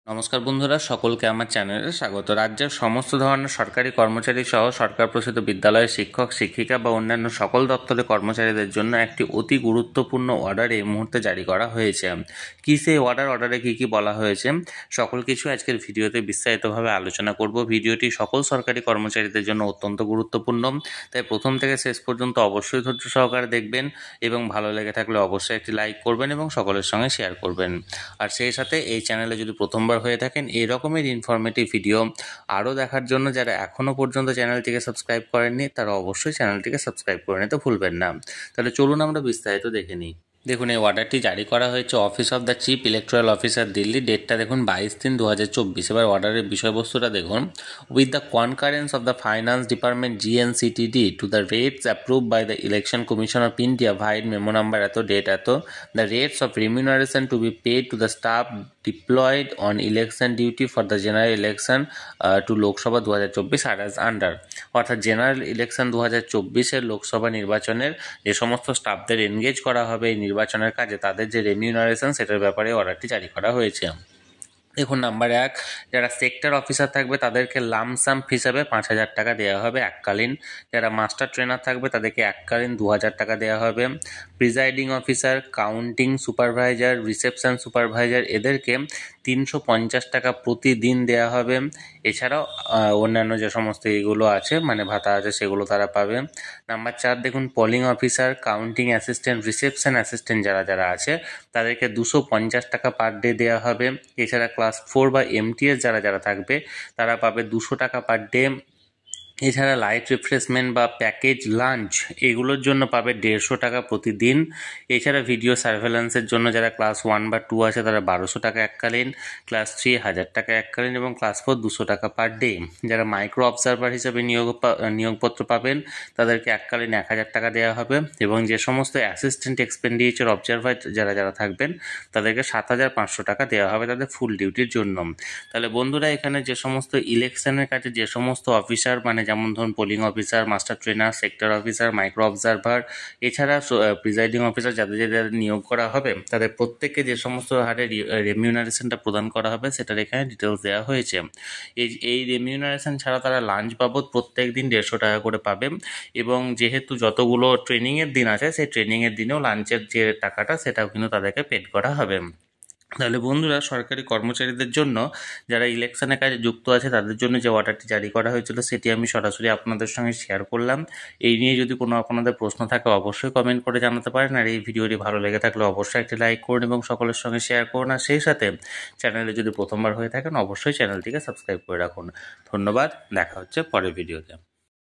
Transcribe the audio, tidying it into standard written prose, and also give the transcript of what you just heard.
নমস্কার বন্ধুরা, সকলকে আমার চ্যানেলে স্বাগত। রাজ্যের সমস্ত ধরনের সরকারি কর্মচারী সহ সরকার প্রসূত বিদ্যালয়ের শিক্ষক শিক্ষিকা বা অন্যান্য সকল দপ্তরের কর্মচারীদের জন্য একটি অতি গুরুত্বপূর্ণ অর্ডার এই মুহূর্তে জারি করা হয়েছে। কী সেই অর্ডারে কী কী বলা হয়েছে সকল কিছু আজকের ভিডিওতে বিস্তারিতভাবে আলোচনা করব। ভিডিওটি সকল সরকারি কর্মচারীদের জন্য অত্যন্ত গুরুত্বপূর্ণ, তাই প্রথম থেকে শেষ পর্যন্ত অবশ্যই ধৈর্য সহকারে দেখবেন এবং ভালো লেগে থাকলে অবশ্যই একটি লাইক করবেন এবং সকলের সঙ্গে শেয়ার করবেন। আর সেই সাথে এই চ্যানেলে যদি প্রথমবার হয়ে থাকেন এই রকমের ইনফরমেটিভ ভিডিও আরও দেখার জন্য যারা এখনও পর্যন্ত চ্যানেলটিকে সাবস্ক্রাইব করেননি তারা অবশ্যই চ্যানেলটিকে সাবস্ক্রাইব করে নিতে ভুলবেন না। তাহলে চলুন আমরা বিস্তারিত দেখে নিই। দেখুন, এই অর্ডারটি জারি করা হয়েছে office of the chief electoral officer Delhi. ডেটটা দেখুন 22/3/2024। এবার অর্ডারের বিষয়বস্তুটা দেখুন। With the concurrence of the finance department GNCTD to the rates approve by the election commission of India vide memo number এত ডেট এত, the rates of remuneration to be paid to the staff deployed on election duty for the general election to Lok Sabha 2024 আর as under, অর্থাৎ general election 2024-এর Lok Sabha নির্বাচনের যে সমস্ত স্টাফদের engage করা হবে এই নির্বাচনের কাজে তাদের যে রেমিউনারেশন সেটার ব্যাপারে অর্ডারটি জারি করা হয়েছে। দেখুন, নাম্বার 1, যারা সেক্টর অফিসার থাকবে তাদেরকে লামসাম হিসাবে 5,000 টাকা দেওয়া হবে এককালীন। যারা মাস্টার ট্রেনার থাকবে তাদেরকে এককালীন 2,000 টাকা দেওয়া হবে। Presiding officer, counting supervisor, reception supervisor এদেরকে 350 টাকা প্রতিদিন দেওয়া হবে। এছাড়াও অন্যান্য যে সমস্ত এগুলো আছে মানে ভাতা আছে সেগুলো তারা পাবে। নাম্বার 4, দেখুন polling officer, counting assistant, reception assistant যারা আছে তাদেরকে 250 টাকা পার ডে দেওয়া হবে। এছাড়া ক্লাস 4 বা MTS যারা থাকবে তারা পাবে 200 টাকা পার ডে। এছাড়া লাইট রিফ্রেশমেন্ট বা প্যাকেজ লাঞ্চ এগুলোর জন্য পাবে 150 টাকা প্রতিদিন। এছাড়া ভিডিও সার্ভেলেন্সের জন্য যারা ক্লাস 1 বা 2 আছে তারা 1200 টাকা এককালীন, ক্লাস 3 1000 টাকা এককালীন এবং ক্লাস 4 200 টাকা পার ডে। যারা মাইক্রো অবজারভার হিসেবে নিয়োগপত্র পাবেন তাদেরকে এককালীন 1000 টাকা দেওয়া হবে এবং যে সমস্ত অ্যাসিস্ট্যান্ট এক্সপেন্ডিচার অবজারভার যারা থাকবেন তাদেরকে 7,500 টাকা দেওয়া হবে তাদের ফুল ডিউটির জন্য। তাহলে বন্ধুরা, এখানে যে সমস্ত ইলেকশনের কাজে যে সমস্ত অফিসার মানে যেমন ধরুন polling officer, master trainer, sector officer, micro observer, এছাড়া প্রিজাইডিং অফিসার যাদের নিয়োগ করা হবে তাদের প্রত্যেককে যে সমস্ত হারে রেমিউনারেশনটা প্রদান করা হবে সেটার এখানে ডিটেলস দেওয়া হয়েছে। এই রেমিউনারেশন ছাড়া তারা লাঞ্চ বাবদ প্রত্যেক দিন 150 টাকা করে পাবে এবং যেহেতু যতগুলো ট্রেনিংয়ের দিন আছে সেই ট্রেনিংয়ের দিনেও লাঞ্চের যে টাকাটা সেটাও কিন্তু তাদেরকে পেড করা হবে। তাহলে বন্ধুরা, সরকারি কর্মচারীদের জন্য যারা ইলেকশনের কাজে যুক্ত আছে তাদের জন্য যে অর্ডারটি জারি করা হয়েছিল সেটি আমি সরাসরি আপনাদের সঙ্গে শেয়ার করলাম। এই নিয়ে যদি কোনো আপনাদের প্রশ্ন থাকে অবশ্যই কমেন্ট করে জানাতে পারেন। আর এই ভিডিওটি ভালো লেগে থাকলে অবশ্যই একটি লাইক করুন এবং সকলের সঙ্গে শেয়ার করুন। আর সেই সাথে চ্যানেলে যদি প্রথমবার হয়ে থাকেন অবশ্যই চ্যানেলটিকে সাবস্ক্রাইব করে রাখুন। ধন্যবাদ, দেখা হচ্ছে পরের ভিডিওতে।